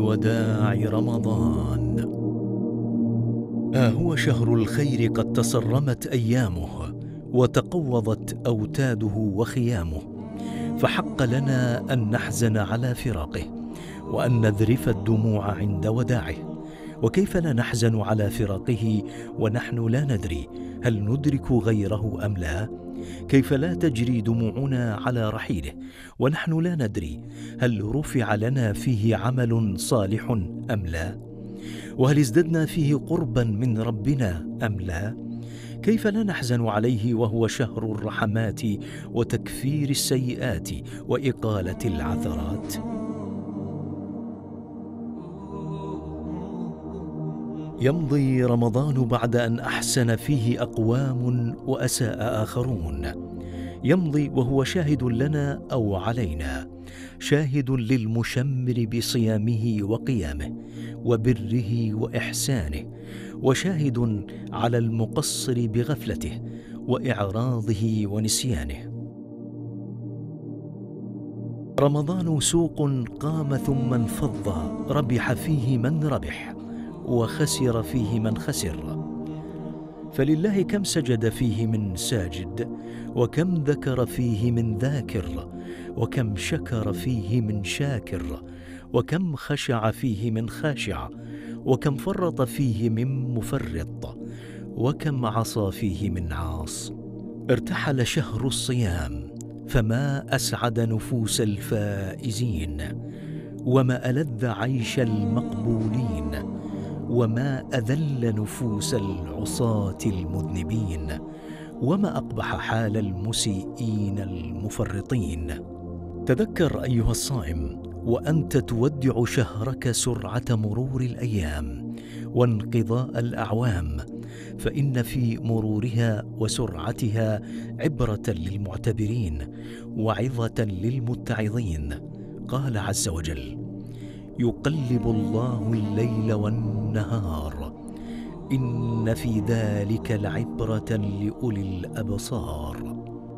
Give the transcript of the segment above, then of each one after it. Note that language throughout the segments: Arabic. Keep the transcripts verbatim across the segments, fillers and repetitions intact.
وداع رمضان. ها هو شهر الخير قد تصرمت أيامه وتقوضت أوتاده وخيامه، فحق لنا أن نحزن على فراقه وأن نذرف الدموع عند وداعه. وكيف لا نحزن على فراقه ونحن لا ندري هل ندرك غيره أم لا؟ كيف لا تجري دموعنا على رحيله ونحن لا ندري هل رفع لنا فيه عمل صالح أم لا؟ وهل ازددنا فيه قربا من ربنا أم لا؟ كيف لا نحزن عليه وهو شهر الرحمات وتكفير السيئات وإقالة العثرات؟ يمضي رمضان بعد أن أحسن فيه أقوام وأساء آخرون، يمضي وهو شاهد لنا أو علينا، شاهد للمشمر بصيامه وقيامه وبره وإحسانه، وشاهد على المقصر بغفلته وإعراضه ونسيانه. رمضان سوق قام ثم انفض، ربح فيه من ربح وخسر فيه من خسر. فلله كم سجد فيه من ساجد، وكم ذكر فيه من ذاكر، وكم شكر فيه من شاكر، وكم خشع فيه من خاشع، وكم فرط فيه من مفرط، وكم عصى فيه من عاص. ارتحل شهر الصيام، فما أسعد نفوس الفائزين، وما ألذ عيش المقبولين، وما أذل نفوس العصاة المذنبين، وما أقبح حال المسيئين المفرطين. تذكر أيها الصائم وأنت تودع شهرك سرعة مرور الأيام وانقضاء الأعوام، فإن في مرورها وسرعتها عبرة للمعتبرين وعظة للمتعظين. قال عز وجل: يقلب الله الليل والنهار إن في ذلك لعبرة لأولي الأبصار.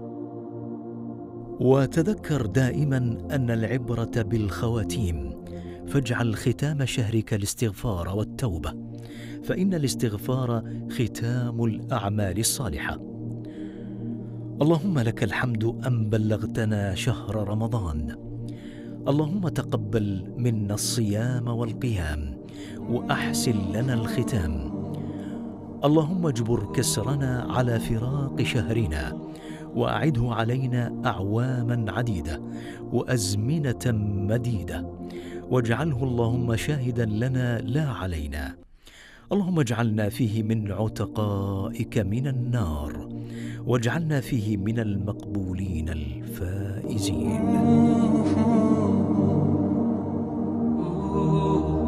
وتذكر دائما أن العبرة بالخواتيم، فاجعل ختام شهرك الاستغفار والتوبة، فإن الاستغفار ختام الأعمال الصالحة. اللهم لك الحمد أن بلغتنا شهر رمضان. اللهم تقبل منا الصيام والقيام وأحسن لنا الختام. اللهم اجبر كسرنا على فراق شهرنا، وأعده علينا أعواما عديدة وأزمنة مديدة، واجعله اللهم شاهدا لنا لا علينا. اللهم اجعلنا فيه من عتقائك من النار، واجعلنا فيه من المقبولين الفائزين.